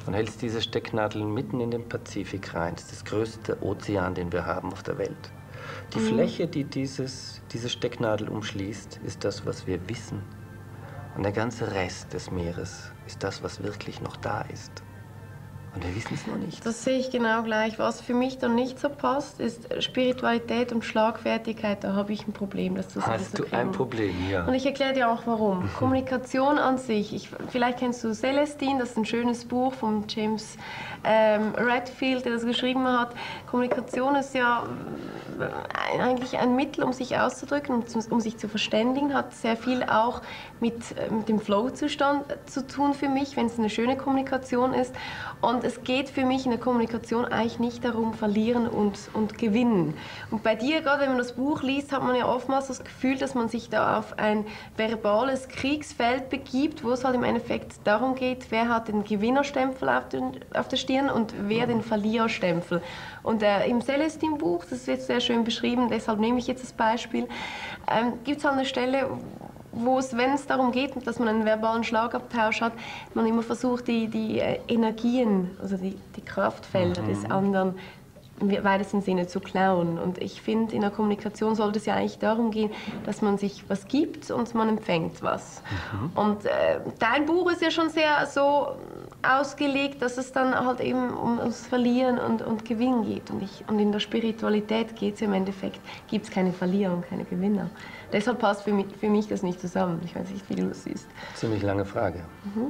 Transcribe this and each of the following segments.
und hältst diese Stecknadel mitten in den Pazifik rein. Das ist das größte Ozean, den wir haben auf der Welt. Die Fläche, die diese Stecknadel umschließt, ist das, was wir wissen. Und der ganze Rest des Meeres ist das, was wirklich noch da ist. Und wir wissen es noch nicht. Das sehe ich genau gleich. Was für mich dann nicht so passt, ist Spiritualität und Schlagfertigkeit. Da habe ich ein Problem, das Hast du ein Problem, ja. Und ich erkläre dir auch, warum. Kommunikation an sich. Vielleicht kennst du Celestine, das ist ein schönes Buch von James Redfield, der das geschrieben hat. Kommunikation ist ja eigentlich ein Mittel, um sich auszudrücken, um sich zu verständigen, hat sehr viel auch mit dem Flow-Zustand zu tun für mich, wenn es eine schöne Kommunikation ist. Und es geht für mich in der Kommunikation eigentlich nicht darum, verlieren und gewinnen. Und bei dir, gerade wenn man das Buch liest, hat man ja oftmals das Gefühl, dass man sich da auf ein verbales Kriegsfeld begibt, wo es halt im Endeffekt darum geht, wer hat den Gewinnerstempel auf der Stirn und wer den Verliererstempel. Und im Celestine-Buch, das wird sehr schön beschrieben, deshalb nehme ich jetzt das Beispiel, gibt es halt eine Stelle, wo es, wenn es darum geht, dass man einen verbalen Schlagabtausch hat, man immer versucht, die Energien, also die Kraftfelder des anderen im weitesten Sinne zu klauen. Und ich finde, in der Kommunikation sollte es ja eigentlich darum gehen, dass man sich was gibt und man empfängt was. Und dein Buch ist ja schon sehr so ausgelegt, dass es dann halt eben ums Verlieren und Gewinnen geht. Und in der Spiritualität geht es im Endeffekt, gibt es keine Verlierer und keine Gewinner. Deshalb passt für mich das nicht zusammen. Ich weiß nicht, wie du das siehst. Ziemlich lange Frage.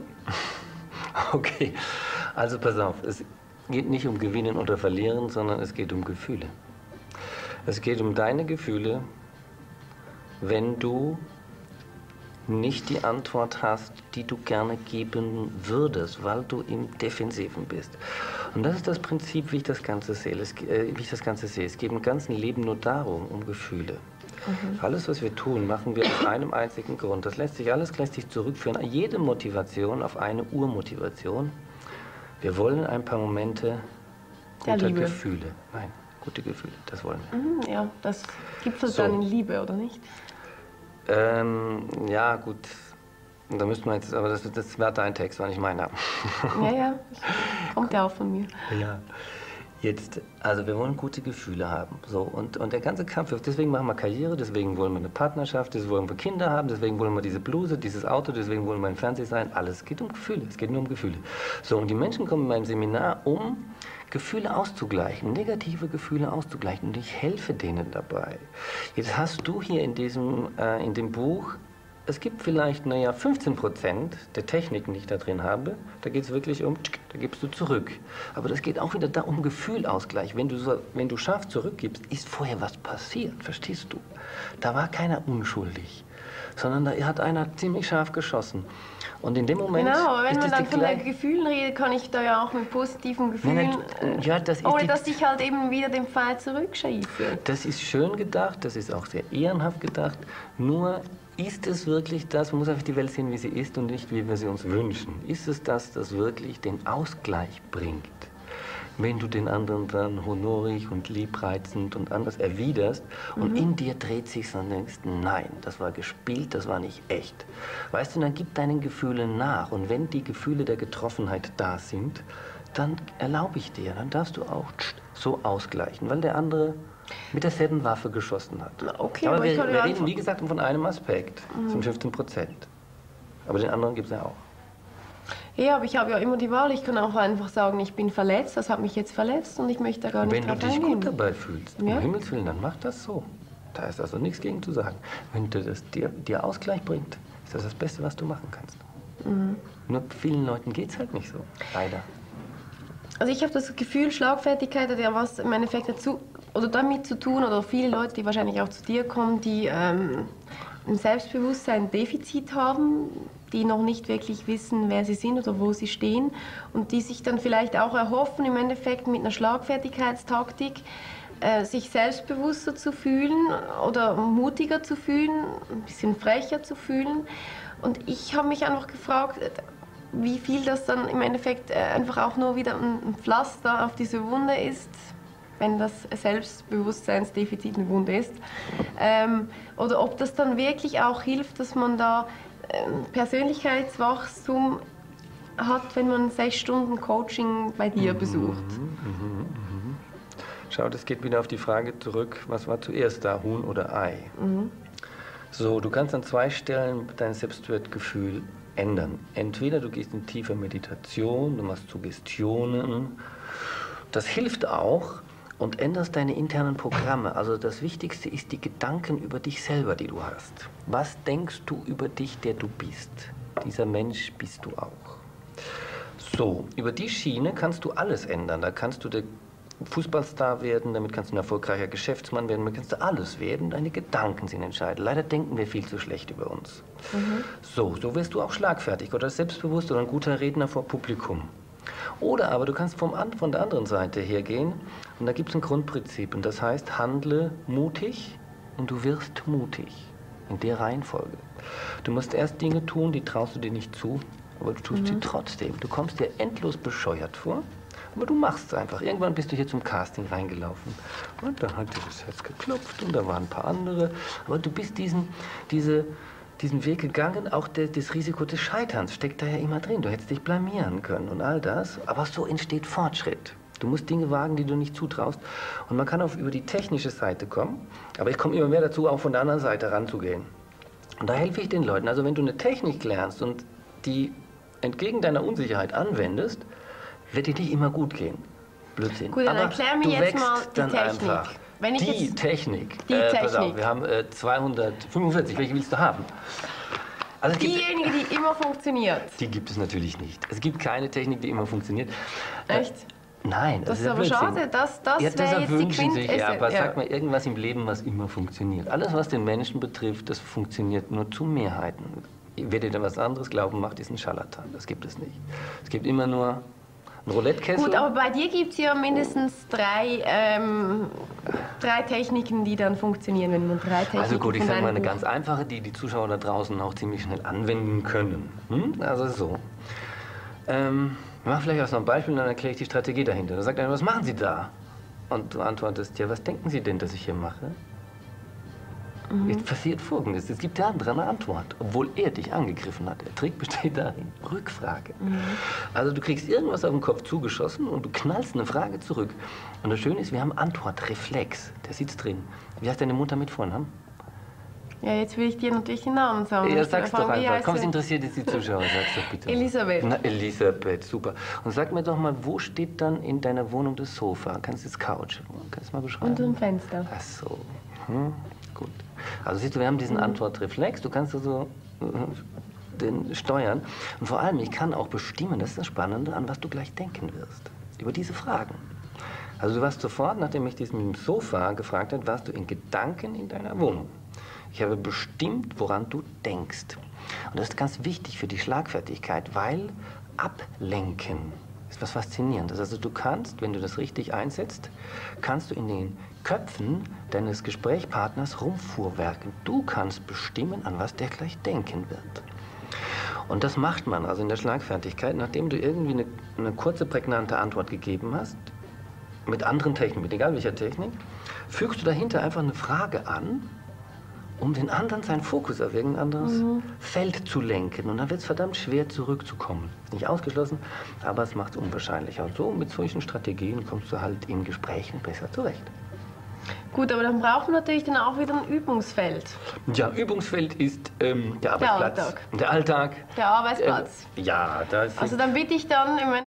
Okay, also pass auf. Es geht nicht um Gewinnen oder Verlieren, sondern es geht um Gefühle. Es geht um deine Gefühle, wenn du nicht die Antwort hast, die du gerne geben würdest, weil du im Defensiven bist. Und das ist das Prinzip, wie ich das Ganze sehe. Es geht im ganzen Leben nur darum, um Gefühle. Alles, was wir tun, machen wir aus einem einzigen Grund. Alles lässt sich zurückführen, jede Motivation auf eine Urmotivation. Wir wollen ein paar Momente guter Gefühle. Nein, gute Gefühle, das wollen wir. Ja, das gipfelt dann in Liebe, oder nicht? Ja, gut. Da müsste man jetzt, aber das war dein Text, war nicht meiner. Ja, kommt ja auch von mir. Ja. Jetzt, also wir wollen gute Gefühle haben. So, und der ganze Kampf, deswegen machen wir Karriere, deswegen wollen wir eine Partnerschaft, deswegen wollen wir Kinder haben, deswegen wollen wir diese Bluse, dieses Auto, deswegen wollen wir ein Fernseher sein. Alles geht um Gefühle, es geht nur um Gefühle. So, und die Menschen kommen in meinem Seminar, um Gefühle auszugleichen, negative Gefühle auszugleichen. Und ich helfe denen dabei. Jetzt hast du hier in dem Buch, es gibt vielleicht, 15% der Techniken, die ich da drin habe, da geht es wirklich um, da gibst du zurück. Aber das geht auch wieder da um Gefühlausgleich. Wenn du scharf zurückgibst, ist vorher was passiert, verstehst du? Da war keiner unschuldig, sondern da hat einer ziemlich scharf geschossen. Und in dem Moment genau, wenn man dann von den Gefühlen redet, kann ich da ja auch mit positiven Gefühlen, ohne dass ich halt eben wieder den Pfeil zurückschieße. Das ist schön gedacht, das ist auch sehr ehrenhaft gedacht, nur ist es wirklich das, man muss einfach die Welt sehen, wie sie ist und nicht, wie wir sie uns wünschen. Ist es das wirklich den Ausgleich bringt? Wenn du den anderen dann honorig und liebreizend und anders erwiderst und in dir dreht sich und denkst, nein, das war gespielt, das war nicht echt. Weißt du, dann gib deinen Gefühlen nach und wenn die Gefühle der Getroffenheit da sind, dann erlaube ich dir, dann darfst du auch so ausgleichen, weil der andere mit derselben Waffe geschossen hat. Okay, aber wir reden, wie gesagt, von einem Aspekt, zum 15%. Aber den anderen gibt es ja auch. Ja, aber ich habe ja immer die Wahl. Ich kann auch einfach sagen, ich bin verletzt, das hat mich jetzt verletzt und ich möchte da gar nicht drauf eingehen. Wenn du dich gut dabei fühlst, um Himmels Willen, dann mach das so. Da ist also nichts gegen zu sagen. Wenn das dir Ausgleich bringt, ist das das Beste, was du machen kannst. Nur vielen Leuten geht es halt nicht so, leider. Also ich habe das Gefühl, Schlagfertigkeit hat ja was im Endeffekt dazu, oder damit zu tun, oder viele Leute, die wahrscheinlich auch zu dir kommen, die ein Selbstbewusstsein, ein Defizit haben, die noch nicht wirklich wissen, wer sie sind oder wo sie stehen und die sich dann vielleicht auch erhoffen, im Endeffekt mit einer Schlagfertigkeitstaktik sich selbstbewusster zu fühlen oder mutiger zu fühlen, ein bisschen frecher zu fühlen. Und ich habe mich einfach gefragt, wie viel das dann im Endeffekt einfach auch nur wieder ein Pflaster auf diese Wunde ist, wenn das Selbstbewusstseinsdefizit eine Wunde ist. Oder ob das dann wirklich auch hilft, dass man da Persönlichkeitswachstum hat, wenn man 6 Stunden Coaching bei dir besucht? Schau, das geht wieder auf die Frage zurück, was war zuerst da, Huhn oder Ei? So, du kannst an 2 Stellen dein Selbstwertgefühl ändern. Entweder du gehst in tiefe Meditation, du machst Suggestionen, das hilft auch, und änderst deine internen Programme. Also das Wichtigste ist die Gedanken über dich selber, die du hast. Was denkst du über dich, der du bist? Dieser Mensch bist du auch. So, über die Schiene kannst du alles ändern. Da kannst du der Fußballstar werden, damit kannst du ein erfolgreicher Geschäftsmann werden, damit kannst du alles werden. Deine Gedanken sind entscheidend. Leider denken wir viel zu schlecht über uns. So wirst du auch schlagfertig oder selbstbewusst oder ein guter Redner vor Publikum. Oder aber du kannst von der anderen Seite hergehen und da gibt es ein Grundprinzip und das heißt, handle mutig und du wirst mutig. In der Reihenfolge. Du musst erst Dinge tun, die traust du dir nicht zu, aber du tust sie trotzdem. Du kommst dir endlos bescheuert vor, aber du machst es einfach. Irgendwann bist du hier zum Casting reingelaufen und dann hat dir das Herz geklopft und da waren ein paar andere. Aber du bist diesen Weg gegangen, auch das Risiko des Scheiterns steckt da ja immer drin. Du hättest dich blamieren können und all das, aber so entsteht Fortschritt. Du musst Dinge wagen, die du nicht zutraust. Und man kann auch über die technische Seite kommen, aber ich komme immer mehr dazu, auch von der anderen Seite ranzugehen. Und da helfe ich den Leuten. Also wenn du eine Technik lernst und die entgegen deiner Unsicherheit anwendest, wird dir nicht immer gut gehen. Blödsinn. Gut, dann erklär mir jetzt mal die Technik. Einfach. Wenn ich Die jetzt Technik. Die Technik. Pass auf, wir haben 245. Welche willst du haben? Also es gibt, diejenige, die immer funktioniert. die gibt es natürlich nicht. Es gibt keine Technik, die immer funktioniert. Echt? Nein, Das ist ja aber Blödsinn. schade. Das Ja, wäre jetzt deshalb die wünschen sich, Quintessenz. ja, aber Ja. sag mal irgendwas im Leben, was immer funktioniert. Alles, was den Menschen betrifft, das funktioniert nur zu Mehrheiten. Wer dir da was anderes glauben macht, ist ein Scharlatan. Das gibt es nicht. Es gibt immer nur einen Roulettekessel. Gut, aber bei dir gibt es ja mindestens drei Techniken, die dann funktionieren, wenn man 3 Techniken Also gut, ich von sage mal deinem eine Buch- ganz einfache, die die Zuschauer da draußen auch ziemlich schnell anwenden können. Also so. Ich mache vielleicht auch noch ein Beispiel und dann erkläre ich die Strategie dahinter. Da sagt einer, was machen Sie da? Und du antwortest, ja, was denken Sie denn, dass ich hier mache? Jetzt passiert Folgendes, es gibt der andere eine Antwort, obwohl er dich angegriffen hat. Der Trick besteht darin, Rückfrage. Also du kriegst irgendwas auf den Kopf zugeschossen und du knallst eine Frage zurück. Und das Schöne ist, wir haben Antwortreflex, der sitzt drin. Wie heißt deine Mutter mit Vornamen? Ja, jetzt will ich dir natürlich den Namen sagen. Ja, Ich sag's doch erfahren, wie einfach. heißt Komm, es sie? interessiert jetzt die Zuschauer, sag's doch bitte. Elisabeth. Na, Elisabeth, super. Und sag mir doch mal, wo steht dann in deiner Wohnung das Sofa? Kannst du das Couch? Kannst du mal beschreiben? Unter dem Fenster. Ach so, gut. Also siehst du, wir haben diesen Antwortreflex, du kannst also den steuern. Und vor allem, ich kann auch bestimmen, das ist das Spannende, an was du gleich denken wirst. Über diese Fragen. Also du warst sofort, nachdem ich dich mit dem Sofa gefragt habe, warst du in Gedanken in deiner Wohnung. Ich habe bestimmt, woran du denkst. Und das ist ganz wichtig für die Schlagfertigkeit, weil Ablenken ist was Faszinierendes. Also du kannst, wenn du das richtig einsetzt, kannst du in den Köpfen deines Gesprächspartners rumfuhrwerken. Du kannst bestimmen, an was der gleich denken wird. Und das macht man also in der Schlagfertigkeit, nachdem du irgendwie eine kurze, prägnante Antwort gegeben hast, mit anderen Techniken, mit egal welcher Technik, fügst du dahinter einfach eine Frage an, um den anderen seinen Fokus auf irgendein anderes Feld zu lenken. Und dann wird es verdammt schwer, zurückzukommen. Ist nicht ausgeschlossen, aber es macht es unwahrscheinlicher. Und so mit solchen Strategien kommst du halt in Gesprächen besser zurecht. Gut, aber dann braucht man natürlich dann auch wieder ein Übungsfeld. Ja, Übungsfeld ist der Arbeitsplatz. Alltag. Der Alltag. Der Arbeitsplatz. Ja, da ist Also dann bitte ich dann im